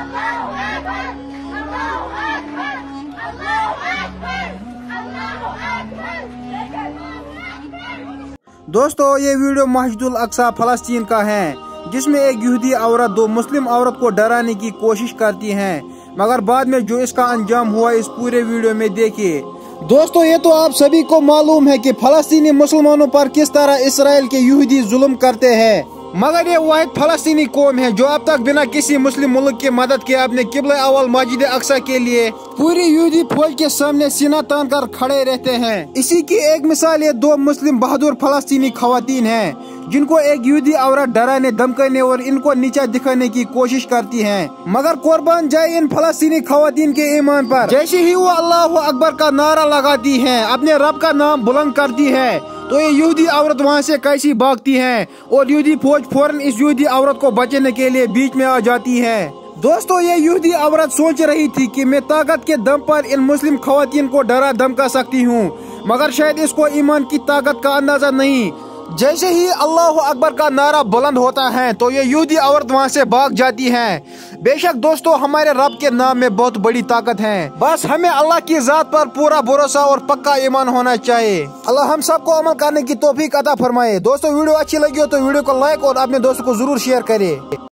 दोस्तों ये वीडियो मस्जिदुल अक्सा फलस्तीन का है, जिसमें एक यहूदी औरत दो मुस्लिम औरत को डराने की कोशिश करती है, मगर बाद में जो इसका अंजाम हुआ इस पूरे वीडियो में देखिए। दोस्तों ये तो आप सभी को मालूम है कि फलस्तीनी मुसलमानों पर किस तरह इसराइल के यहूदी जुल्म करते हैं, मगर ये वाहिद फलस्तीनी कौम है जो अब तक बिना किसी मुस्लिम मुल्क की मदद के अपने किबला अव्वल मस्जिद अक्सा के लिए पूरी यहूदी फौज के सामने सीना तान कर खड़े रहते हैं। इसी की एक मिसाल ये दो मुस्लिम बहादुर फलस्तीनी खवातीन हैं, जिनको एक यहूदी औरत डराने, धमकाने और इनको नीचा दिखाने की कोशिश करती हैं। मगर कुर्बान जाए इन फलस्तीनी खवातीन के ईमान पर। जैसे ही वो अल्लाह अकबर का नारा लगाती हैं, अपने रब का नाम बुलंद करती है, तो ये यहूदी औरत वहाँ से कैसी भागती है और यहूदी फौज फौरन इस यहूदी औरत को बचाने के लिए बीच में आ जाती है। दोस्तों ये यहूदी औरत सोच रही थी कि मैं ताकत के दम पर इन मुस्लिम खवातीन को डरा धमका सकती हूँ, मगर शायद इसको ईमान की ताकत का अंदाजा नहीं। जैसे ही अल्लाह अकबर का नारा बुलंद होता है तो ये यहूदी औरत वहाँ से भाग जाती है। बेशक दोस्तों हमारे रब के नाम में बहुत बड़ी ताकत है, बस हमें अल्लाह की जात पर पूरा भरोसा और पक्का ईमान होना चाहिए। अल्लाह हम सबको अमल करने की तौफीक अता फरमाए। दोस्तों वीडियो अच्छी लगी हो तो वीडियो को लाइक और अपने दोस्तों को जरूर शेयर करें।